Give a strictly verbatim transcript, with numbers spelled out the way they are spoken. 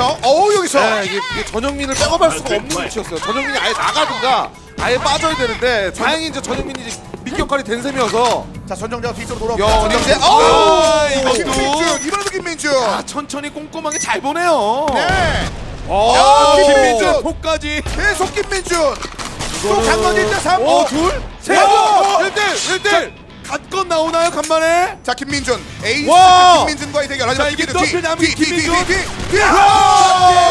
여기서 어우 여기서 네, 이게, 이게 전영민을 백업할 수가 없는 위치였어요. 전영민이 아예 나가든가 아예 빠져야 되는데 다행히 이제 전영민이 이제 미끼 역할이 된 셈이어서 자 전정재가 뒤쪽으로 야, 돌아옵니다. 근데 전정재 어우 이것도. 김민준 이번에도 김민준 아, 천천히 꼼꼼하게 잘 보내요. 네 어, 야, 김민준 폭까지. 계속 김민준 또 강건이 일 대 삼 어, 둘, 셋, 와! 일 대 일, 일 대 갓건 나오나요, 간만에? 자 김민준 에이스 와! 김민준과의 대결 자, 하지만 이게 뒤, 또 뒤, 그냥 뒤, 뒤, 뒤, 김민준. 뒤, 뒤, 뒤. 와!